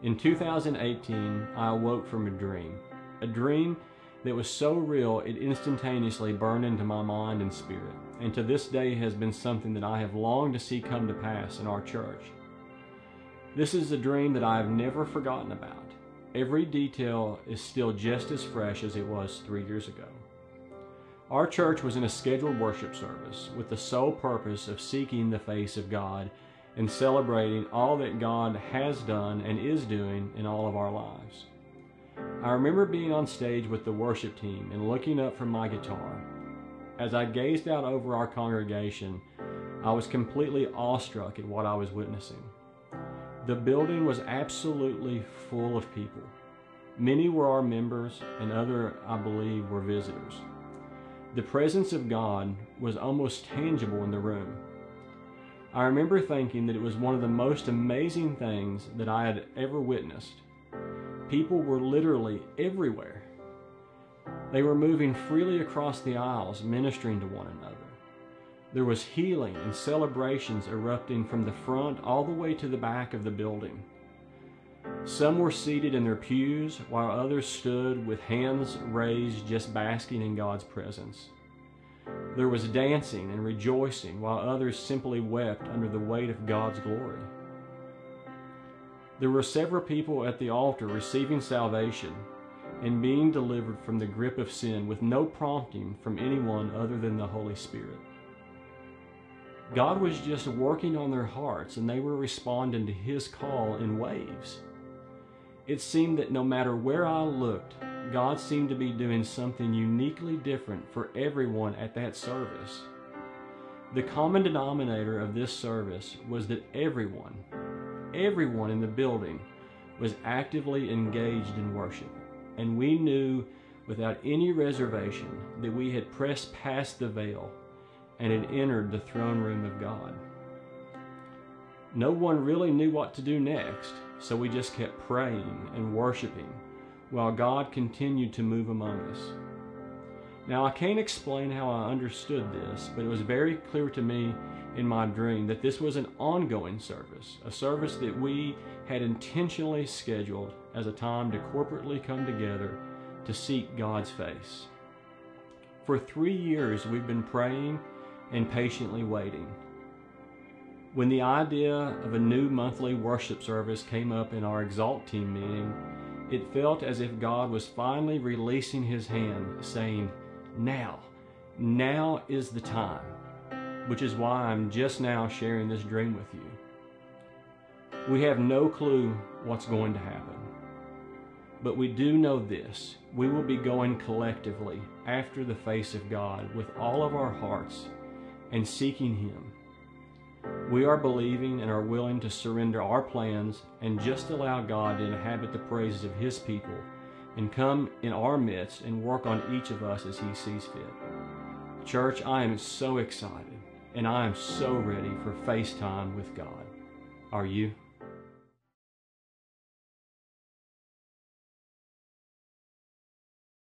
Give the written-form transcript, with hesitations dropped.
In 2018, I awoke from a dream that was so real it instantaneously burned into my mind and spirit, and to this day has been something that I have longed to see come to pass in our church. This is a dream that I have never forgotten about. Every detail is still just as fresh as it was 3 years ago. Our church was in a scheduled worship service with the sole purpose of seeking the face of God and celebrating all that God has done and is doing in all of our lives. I remember being on stage with the worship team and looking up from my guitar. As I gazed out over our congregation, I was completely awestruck at what I was witnessing. The building was absolutely full of people. Many were our members and others, I believe, were visitors. The presence of God was almost tangible in the room. I remember thinking that it was one of the most amazing things that I had ever witnessed. People were literally everywhere. They were moving freely across the aisles, ministering to one another. There was healing and celebrations erupting from the front all the way to the back of the building. Some were seated in their pews, while others stood with hands raised, just basking in God's presence. There was dancing and rejoicing, while others simply wept under the weight of God's glory. There were several people at the altar receiving salvation and being delivered from the grip of sin with no prompting from anyone other than the Holy Spirit. God was just working on their hearts, and they were responding to His call in waves. It seemed that no matter where I looked, God seemed to be doing something uniquely different for everyone at that service. The common denominator of this service was that everyone in the building was actively engaged in worship, and we knew without any reservation that we had pressed past the veil and had entered the throne room of God. No one really knew what to do next, so we just kept praying and worshiping while God continued to move among us. Now, I can't explain how I understood this, but it was very clear to me in my dream that this was an ongoing service, a service that we had intentionally scheduled as a time to corporately come together to seek God's face. For 3 years, we've been praying and patiently waiting. When the idea of a new monthly worship service came up in our Exalt team meeting, it felt as if God was finally releasing His hand, saying, now is the time, which is why I'm just now sharing this dream with you. We have no clue what's going to happen, but we do know this: we will be going collectively after the face of God with all of our hearts and seeking Him. We are believing and are willing to surrender our plans and just allow God to inhabit the praises of His people and come in our midst and work on each of us as He sees fit. Church, I am so excited, and I am so ready for FaceTime with God. Are you?